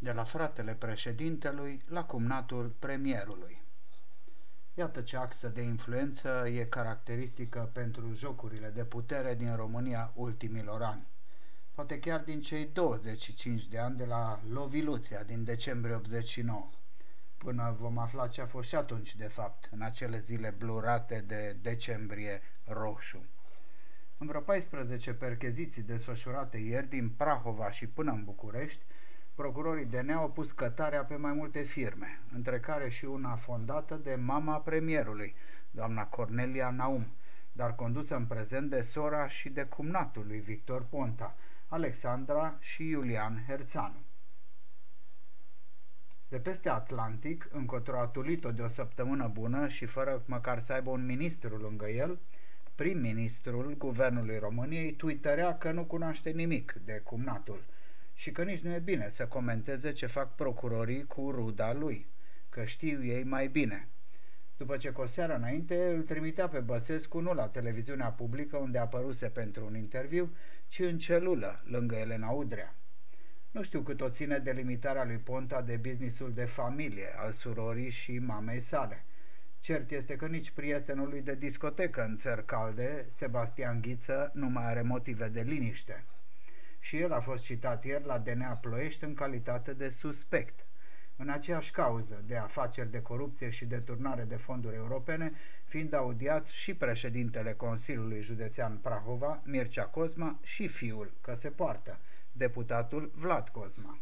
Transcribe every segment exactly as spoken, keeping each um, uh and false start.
de la fratele președintelui la cumnatul premierului. Iată ce axă de influență e caracteristică pentru jocurile de putere din România ultimilor ani. Poate chiar din cei douăzeci și cinci de ani de la Loviluția din decembrie optzeci și nouă, până vom afla ce a fost și atunci de fapt, în acele zile blurate de decembrie roșu. În vreo paisprezece percheziții desfășurate ieri din Prahova și până în București, procurorii D N A au pus cătarea pe mai multe firme, între care și una fondată de mama premierului, doamna Cornelia Naum, dar condusă în prezent de sora și de cumnatul lui Victor Ponta, Alexandra și Iulian Herțanu. De peste Atlantic, încotro a tulit-o de o săptămână bună și fără măcar să aibă un ministru lângă el, prim-ministrul Guvernului României tuitărea că nu cunoaște nimic de cumnatul și că nici nu e bine să comenteze ce fac procurorii cu ruda lui, că știu ei mai bine. După ce cu o seară înainte îl trimitea pe Băsescu nu la televiziunea publică unde apăruse pentru un interviu, ci în celulă, lângă Elena Udrea. Nu știu cât o ține delimitarea lui Ponta de businessul de familie al surorii și mamei sale. Cert este că nici prietenul lui de discotecă în țări calde, Sebastian Ghiță, nu mai are motive de liniște. Și el a fost citat ieri la D N A Ploiești în calitate de suspect, în aceeași cauză de afaceri de corupție și deturnare de fonduri europene, fiind audiați și președintele Consiliului Județean Prahova, Mircea Cosma, și fiul, că se poartă, deputatul Vlad Cosma,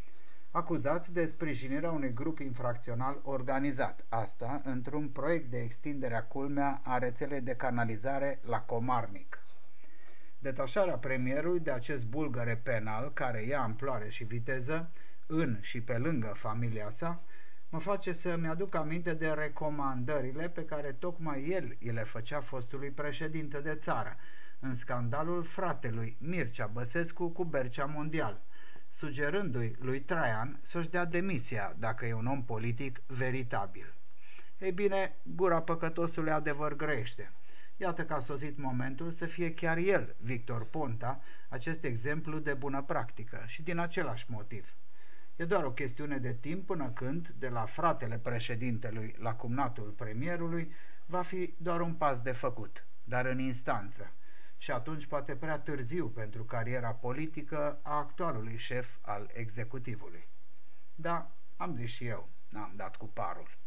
acuzați de sprijinirea unui grup infracțional organizat, asta într-un proiect de extindere a culmea a rețelei de canalizare la Comarnic. Detașarea premierului de acest bulgăre penal, care ia amploare și viteză, în și pe lângă familia sa, mă face să-mi aduc aminte de recomandările pe care tocmai el îi le făcea fostului președinte de țară, în scandalul fratelui Mircea Băsescu cu Bercea Mondial, sugerându-i lui Traian să-și dea demisia dacă e un om politic veritabil. Ei bine, gura păcătosului adevăr grăiește. Iată că a sosit momentul să fie chiar el, Victor Ponta, acest exemplu de bună practică și din același motiv. E doar o chestiune de timp până când, de la fratele președintelui la cumnatul premierului, va fi doar un pas de făcut, dar în instanță. Și atunci poate prea târziu pentru cariera politică a actualului șef al executivului. Da, am zis și eu, n-am dat cu parul.